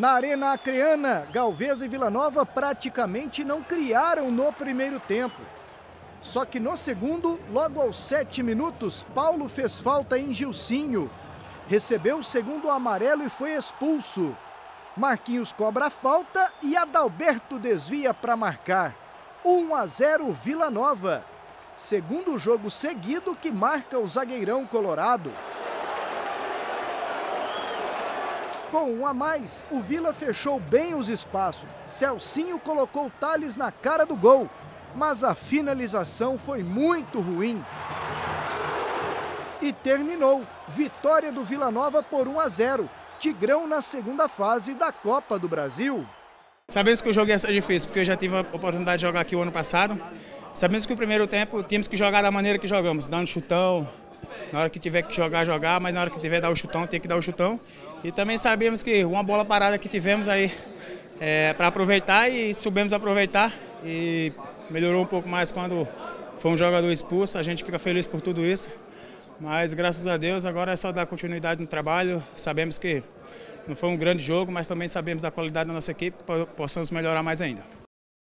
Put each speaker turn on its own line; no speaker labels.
Na Arena Acreana, Galvez e Vila Nova praticamente não criaram no primeiro tempo. Só que no segundo, logo aos 7 minutos, Paulo fez falta em Gilcinho. Recebeu o segundo amarelo e foi expulso. Marquinhos cobra a falta e Adalberto desvia para marcar. 1-0 Vila Nova. Segundo jogo seguido que marca o zagueirão colorado. Com 1 a mais, o Vila fechou bem os espaços. Celcinho colocou o Thales na cara do gol, mas a finalização foi muito ruim. E terminou. Vitória do Vila Nova por 1-0. Tigrão na segunda fase da Copa do Brasil.
Sabemos que o jogo ia ser difícil, porque eu já tive a oportunidade de jogar aqui o ano passado. Sabemos que o primeiro tempo tínhamos que jogar da maneira que jogamos, dando chutão. Na hora que tiver que jogar, jogar, mas na hora que tiver que dar o chutão, tem que dar o chutão. E também sabemos que uma bola parada que tivemos aí para aproveitar e soubemos aproveitar. E melhorou um pouco mais quando foi um jogador expulso, a gente fica feliz por tudo isso. Mas graças a Deus agora é só dar continuidade no trabalho. Sabemos que não foi um grande jogo, mas também sabemos da qualidade da nossa equipe, que possamos melhorar mais ainda.